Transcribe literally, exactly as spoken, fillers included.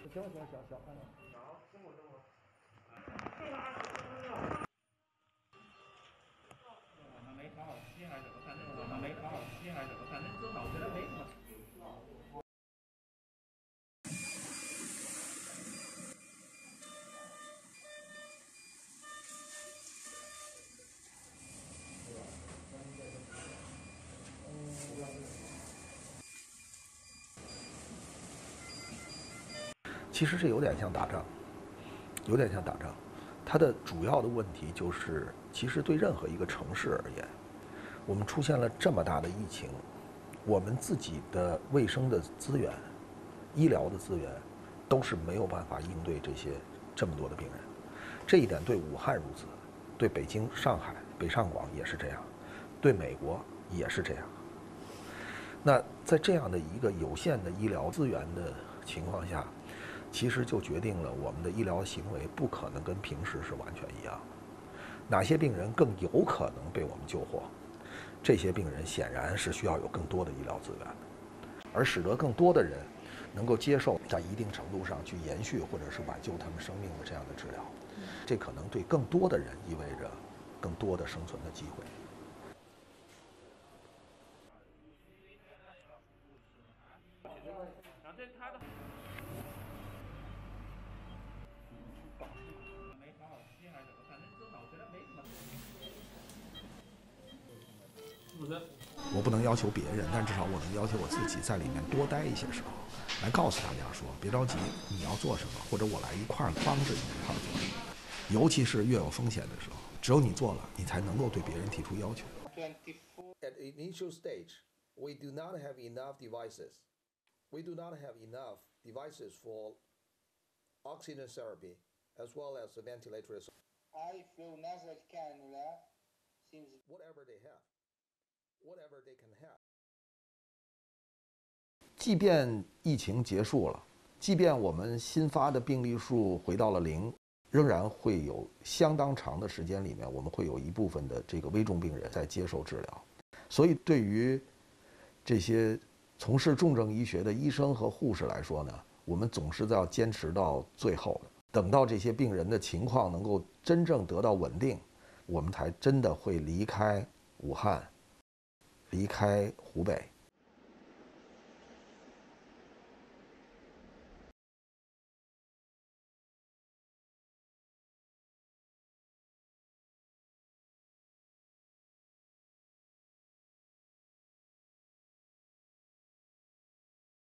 行行行行，看着。 好，中午中午。这个二十分钟。我们没考好期还是怎么？反正我们没考好期还是怎么？反正至少我觉得没什么。 其实这有点像打仗，有点像打仗。它的主要的问题就是，其实对任何一个城市而言，我们出现了这么大的疫情，我们自己的卫生的资源、医疗的资源，都是没有办法应对这些这么多的病人。这一点对武汉如此，对北京、上海、北上广也是这样，对美国也是这样。那在这样的一个有限的医疗资源的情况下，其实就决定了我们的医疗行为不可能跟平时是完全一样的。哪些病人更有可能被我们救活？这些病人显然是需要有更多的医疗资源的，而使得更多的人能够接受在一定程度上去延续或者是挽救他们生命的这样的治疗，这可能对更多的人意味着更多的生存的机会。 然后这是他的。没考好期还是怎么？反正至少我觉得没什么。主持人， 我不能要求别人，但至少我能要求我自己在里面多待一些时候，来告诉大家说，别着急，你要做什么，或者我来一块儿帮着你一块儿做什么。尤其是越有风险的时候，只有你做了，你才能够对别人提出要求。 At initial stage, we do not have enough devices. We do not have enough devices for oxygen therapy as well as ventilators. I feel nasal cannula seems whatever they have, whatever they can have. 即便疫情结束了，即便我们新发的病例数回到了零，仍然会有相当长的时间里面，我们会有一部分的这个危重病人在接受治疗。所以，对于这些从事重症医学的医生和护士来说呢，我们总是要坚持到最后的。等到这些病人的情况能够真正得到稳定，我们才真的会离开武汉，离开湖北。